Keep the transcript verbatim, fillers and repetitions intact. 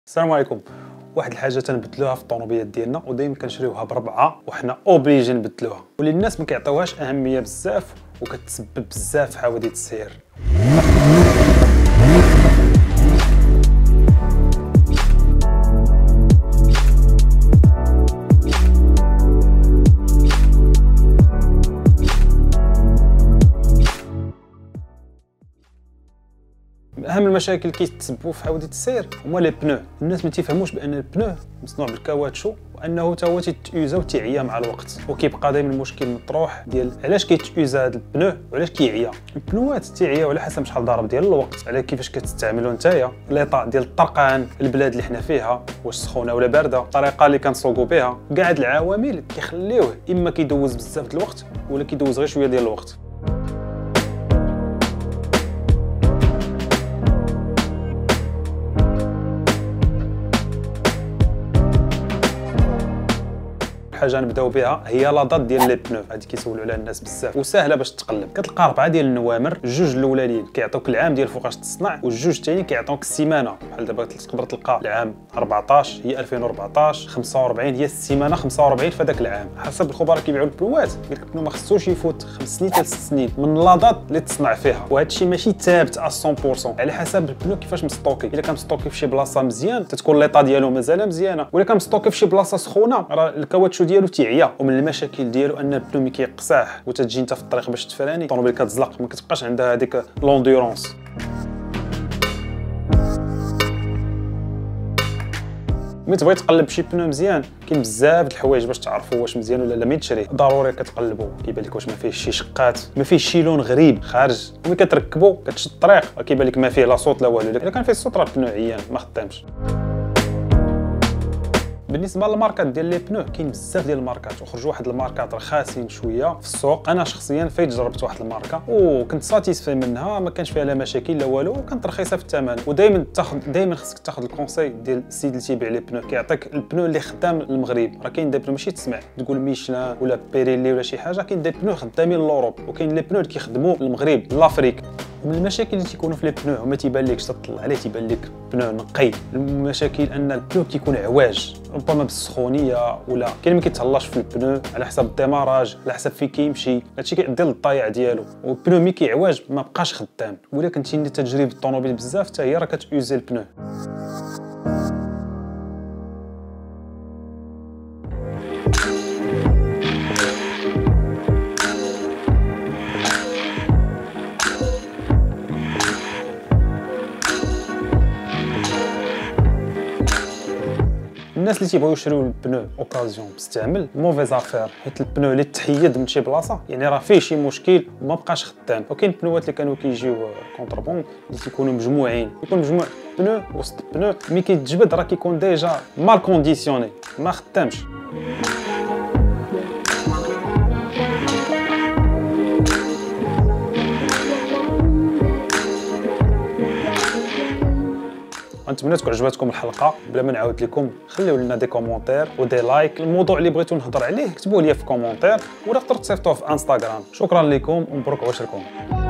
السلام عليكم. واحد الحاجه تنبدلوها في الطوموبيلات ديالنا ودائما كنشريوها بربعه وحنا اوبليجي نبدلوها، واللي الناس ما كيعطيوهاش اهميه بزاف وكتسبب بزاف في حوادث السير. اهم المشاكل اللي كيتسببوا في حوادث السير هما لي بنو. الناس ما تيفهموش بان البنو مصنوع بالكاواتشو وانه تا هو تيتيوزا وتيعيا مع الوقت، وكيبقى دائما المشكل مطروح ديال علاش كيتيوزا هذا البنو وعلاش كيعيا. البنوات تيعياو على حسب شحال ضارب ديال الوقت، على كيفاش كتستعملوا نتايا، ليطا ديال الطرقان، البلاد اللي حنا فيها واش سخونه ولا بارده، الطريقه اللي كنسوقوا بها، كاع هاد العوامل كيخليوه اما كيدوز بزاف د الوقت ولا كيدوز غير شويه ديال الوقت. حاجه نبداو بها هي لاضات ديال لي بنو. هادي كيسولوا عليها الناس بزاف وسهله باش تقلب. كتلقى اربعه ديال النوامر، جوج الاولانيين كيعطيوك العام ديال فوقاش تصنع والجوج الثانيين كيعطيوك السيمانه. بحال دابا تقدر تلقى العام أربعطاش هي ألفين وأربعطاش، خمسة وأربعين هي السيمانه خمسة وأربعين في هذاك العام. حسب الخبراء كيبيعوا البنوات قال لك البنو ما خصوش يفوت خمس سنين حتى ست سنين من لاضات اللي تصنع فيها، وهذا الشيء ماشي ثابت على مية بالمية على حسب البنو كيفاش مستوكي. الا كان مستوكي في شي بلاصه مزيان تتكون ليطا ديالو مازال مزيانه، ولا كان مستوكي في شي بلاصه سخونه راه الكاواتشو ديالو تيعيا. من المشاكل ديالو ان البنو ملي كيقصاح وتتجي انت في الطريق باش تفراني الطوموبيل كتزلق، ما كتبقاش عندها هذيك لونديرونس. ملي تبغي تقلب شي بنو مزيان كاين بزاف د الحوايج باش تعرفوا واش مزيان ولا لا. ملي تشريه ضروري كتقلبوا كيبان لك واش ما فيه شي شقات، ما فيه شي لون غريب خارج. وملي كتركبوا كتشد الطريق كيبان لك ما فيه لا صوت لا والو. الا كان فيه الصوت راه البنو عيان ما خدامش. بالنسبه للماركات ديال لي بنو كاين بزاف ديال الماركات، وخرجوا واحد الماركات رخاصين شويه في السوق. انا شخصيا فايت جربت واحد الماركه وكنت ساتيسفي منها، ما كانش فيها لا مشاكل لا والو، وكانت رخيصه في الثمن. ودائما تاخذ دائما خصك تاخذ الكونساي ديال السيد اللي تيبيع لي بنو، كيعطيك البنو اللي خدام المغرب. راه كاين دي بنو ماشي تسمع تقول ميشلان ولا بيريلي ولا شي حاجه، كاين دي بنو خدامين لوروب وكاين لي بنو اللي كيخدموا المغرب لافريك. ومن المشاكل اللي تيكونوا في لي بنو وما تيبان لكش تطلع عليه تيبان لك بنو نقي. المشاكل ان البنو كيكون عواج ربما بالسخونيه، ولا كاين ما كيتهلاش في البنو على حسب الديماراج على حسب فين كيمشي، هادشي كيؤدي للضياع ديالو. والبنو ملي كيعواج ما بقاش خدام. ولا كنتي انت تجري بالطوموبيل بزاف حتى هي راه كتيوزي البنو. الناس اللي تيبغيو يشريو البنو اوكازيون مستعمل موفيز افير، حيت البنو اللي تحيد من شي بلاصه يعني راه فيه شي مشكل وما بقاش خدام. وكاين البنوات اللي كانوا كيجيو كونتربون اللي تيكونوا مجموعين، يكون مجموع بنو وسط بنو ملي كيتجبد راه كيكون ديجا مال كونديسيوني ما خدامش. نتمنى تكون عجبتكم الحلقه. بلا ما نعاود لكم خليو لنا دي كومونتير ودي لايك. الموضوع اللي بغيتو نهضر عليه كتبوه لي في كومونتير ولا تقدروا تصيفطوه في انستغرام. شكرا لكم ومبروك عشركم.